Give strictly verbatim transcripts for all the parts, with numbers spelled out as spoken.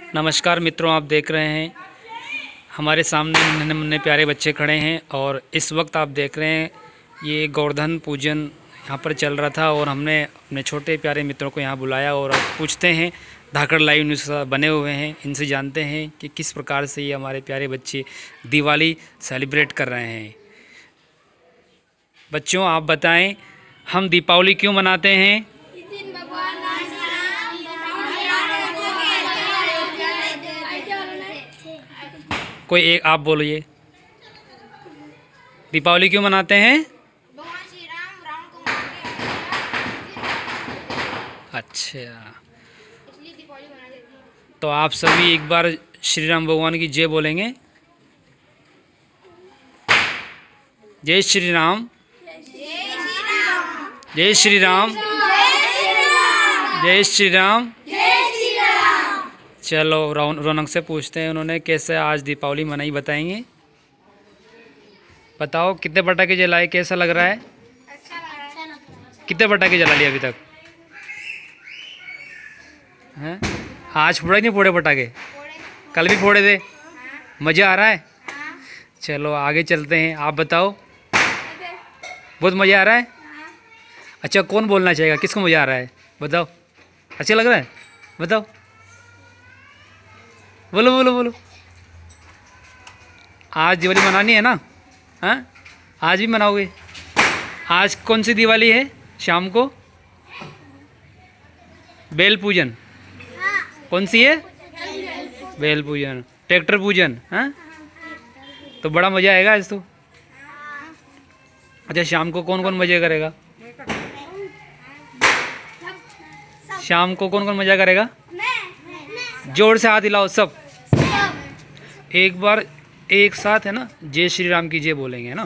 नमस्कार मित्रों, आप देख रहे हैं हमारे सामने नन्हे मुन्ने प्यारे बच्चे खड़े हैं और इस वक्त आप देख रहे हैं ये गोवर्धन पूजन यहाँ पर चल रहा था और हमने अपने छोटे प्यारे मित्रों को यहाँ बुलाया और अब पूछते हैं। धाकड़ लाइव न्यूज़ बने हुए हैं, इनसे जानते हैं कि किस प्रकार से ये हमारे प्यारे बच्चे दिवाली सेलिब्रेट कर रहे हैं। बच्चों, आप बताएं, हम दीपावली क्यों मनाते हैं? कोई एक आप बोलिए, दीपावली क्यों मनाते हैं? अच्छा, तो आप सभी एक बार श्री राम भगवान की जय बोलेंगे। जय श्री राम, जय श्री राम, जय श्री राम। चलो रौनक से पूछते हैं उन्होंने कैसे आज दीपावली मनाई, बताएंगे। बताओ कितने पटाखे जलाए, कैसा लग रहा है? अच्छा लग रहा है। कितने पटाखे जला लिए अभी तक? हैं? आज फोड़े नहीं फोड़े पटाखे? कल भी फोड़े थे। मज़ा आ रहा है? चलो आगे चलते हैं, आप बताओ। बहुत मज़ा आ रहा है? अच्छा, कौन बोलना चाहेगा, किसको मज़ा आ रहा है? बताओ। अच्छा लग रहा है? बताओ, बोलो बोलो बोलो। आज दिवाली मनानी है ना? हाँ, आज भी मनाओगे? आज कौन सी दिवाली है? शाम को बेल पूजन। कौन सी है? बेल पूजन, ट्रैक्टर पूजन। हाँ, तो बड़ा मज़ा आएगा आज तो। अच्छा, शाम को कौन कौन मज़े करेगा? शाम को कौन कौन मज़ा करेगा? जोर से हाथ हिलाओ सब। एक बार एक साथ, है ना, जय श्री राम की जय बोलेंगे, है ना?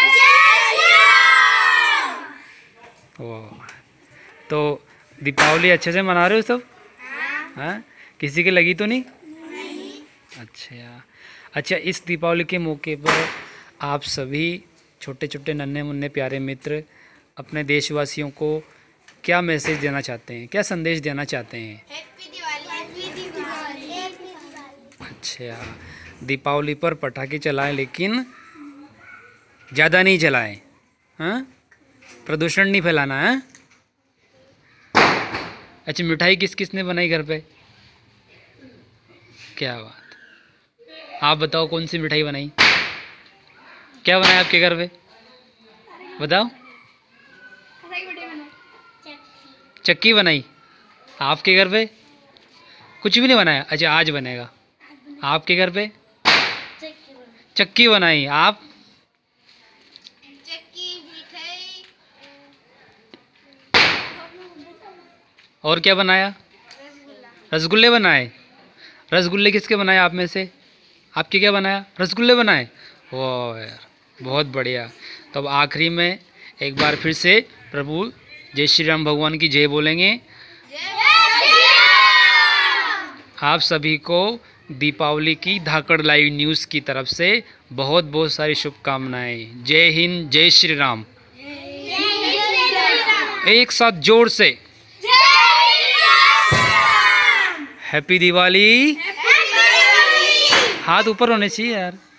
वाह, तो दीपावली अच्छे से मना रहे हो सब? हाँ, किसी की लगी तो नहीं? अच्छा अच्छा, इस दीपावली के मौके पर आप सभी छोटे छोटे नन्हे मुन्ने प्यारे मित्र अपने देशवासियों को क्या मैसेज देना चाहते हैं, क्या संदेश देना चाहते हैं? Happy Diwali, happy Diwali. अच्छा, दीपावली पर पटाखे चलाएं लेकिन ज़्यादा नहीं चलाएं, हाँ? प्रदूषण नहीं फैलाना है। अच्छा, मिठाई किस किस ने बनाई घर पे? क्या बात, आप बताओ कौन सी मिठाई बनाई? क्या बनाया आपके घर पे, बताओ। चक्की बनाई आपके घर पे? कुछ भी नहीं बनाया? अच्छा, आज बनेगा आपके घर पे? चक्की बनाई आप? चक्की, मिठाई। और क्या बनाया? रसगुल्ले बनाए। रसगुल्ले किसके बनाए आप में से? आपके क्या बनाया? रसगुल्ले बनाए। वाह यार, बहुत बढ़िया। तो अब आखिरी में एक बार फिर से प्रभु जय श्री राम भगवान की जय बोलेंगे। आप सभी को दीपावली की धाकड़ लाइव न्यूज़ की तरफ से बहुत बहुत सारी शुभकामनाएं। जय हिंद, जय श्री राम। एक साथ जोर से हैप्पी दिवाली। हाथ ऊपर होने चाहिए यार।